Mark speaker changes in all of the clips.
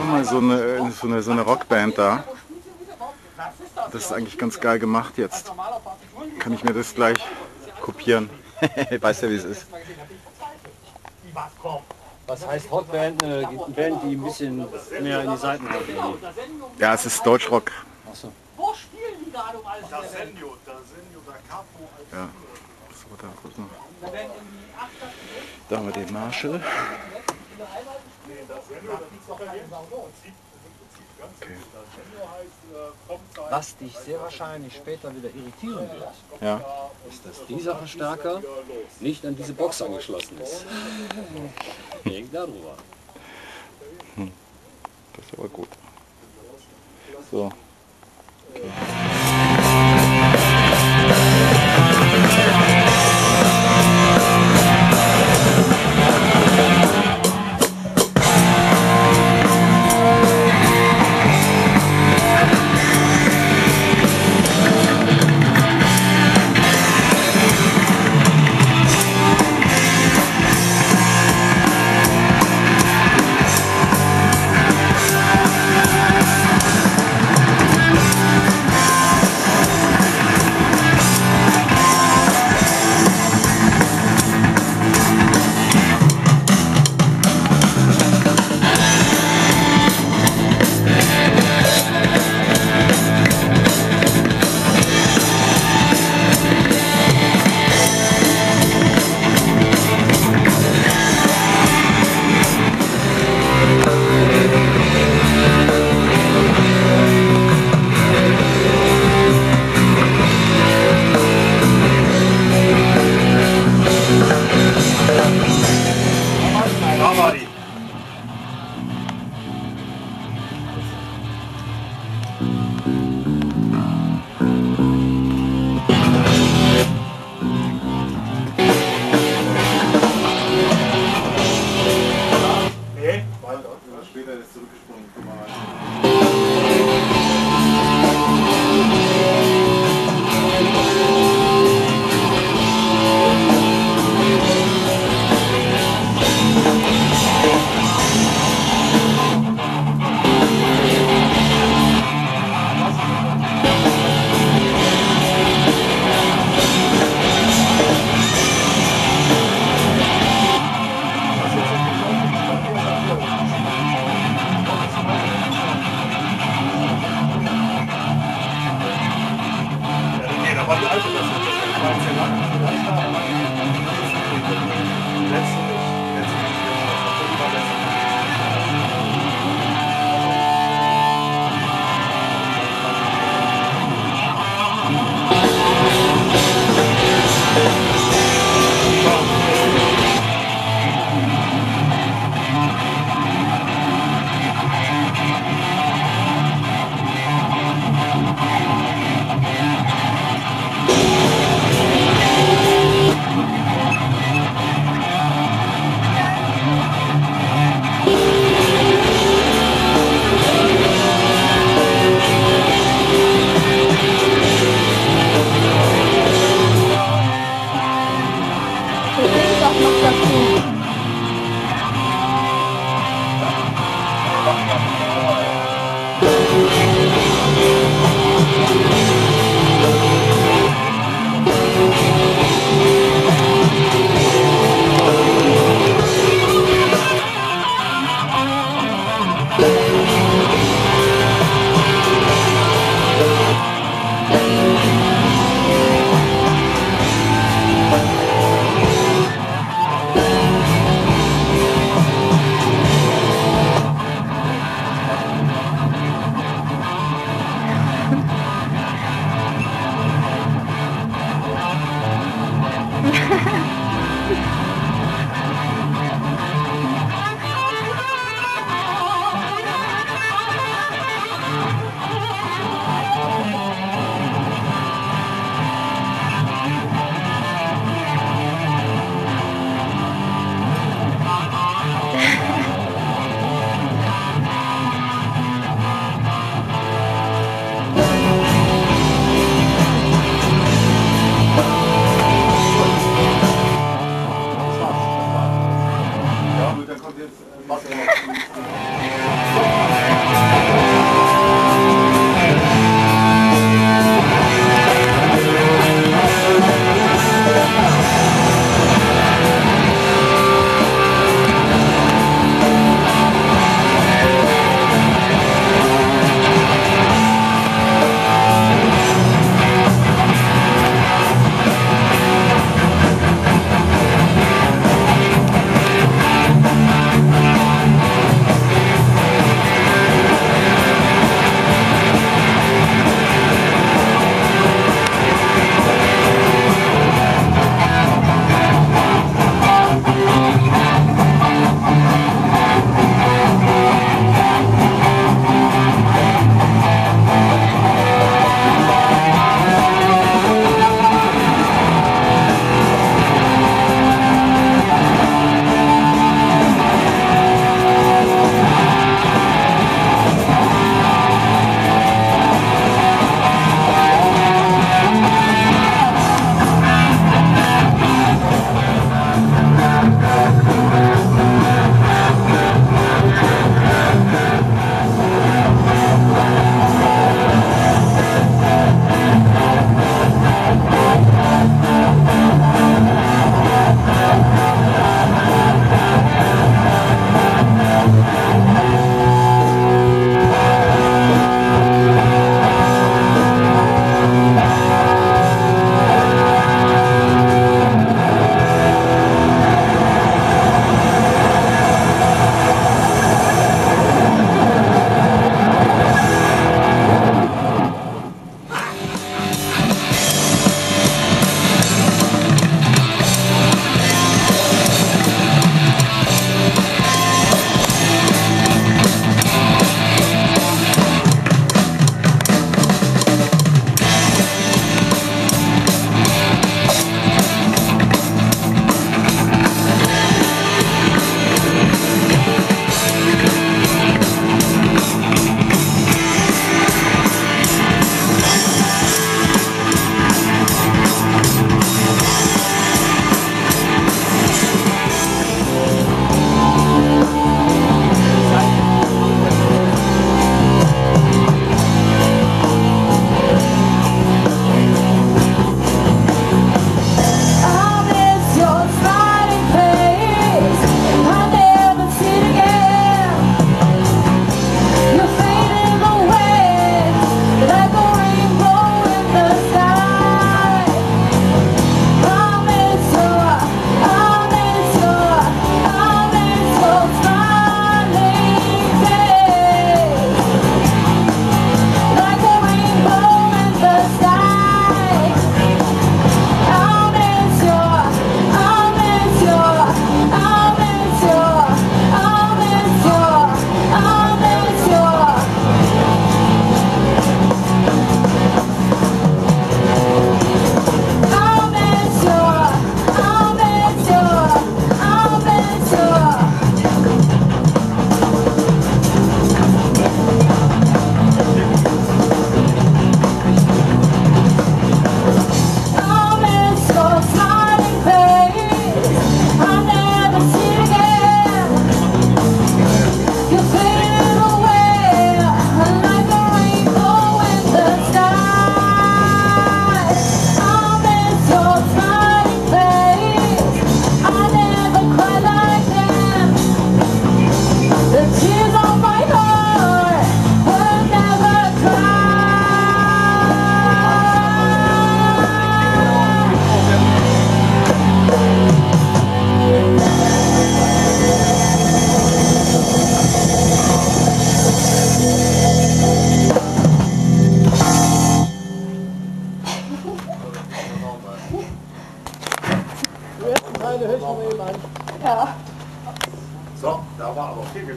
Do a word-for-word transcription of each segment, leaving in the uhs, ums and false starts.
Speaker 1: mal so eine, so eine, so eine Rockband da. Das ist eigentlich ganz geil gemacht jetzt. Kann ich mir das gleich kopieren? Weißt ja, wie es ist.
Speaker 2: Was heißt Rockband? Eine Band, die ein bisschen mehr in die Seiten hat.
Speaker 1: Ja, es ist Deutschrock.
Speaker 2: Achso.
Speaker 3: Wo spielen die gerade um alles?
Speaker 4: Da Senio, da Senio, da Capo.
Speaker 1: Ja. So, da, guck mal. Da haben wir den Marshall. Okay.
Speaker 2: Was dich sehr wahrscheinlich später wieder irritieren wird,
Speaker 1: Ja.
Speaker 2: ist, dass dieser Verstärker nicht an diese Box angeschlossen ist. Wegen darüber.
Speaker 1: Das ist aber gut. So. Okay.
Speaker 4: Später ist zurückgesprungen. Ja, gut, dann kommt jetzt Wasser.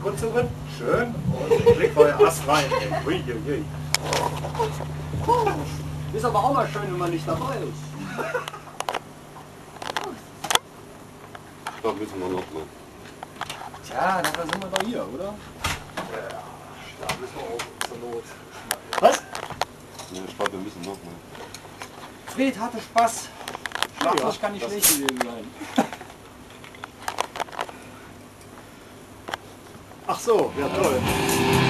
Speaker 4: Grund suchen. Schön. Und Blickfeuer Ass rein. Ui, ui, ui.
Speaker 2: Ist aber auch mal schön, wenn man nicht dabei ist.
Speaker 5: Da müssen wir noch mal.
Speaker 2: Tja, dafür sind wir doch hier, oder?
Speaker 4: Ja, da müssen wir auch zur Not.
Speaker 2: Was?
Speaker 5: Ja, ich glaube, wir müssen noch mal.
Speaker 2: Fred hatte Spaß. Schlaflos kann nicht schlecht gewesen sein.
Speaker 4: Ach so, ja toll.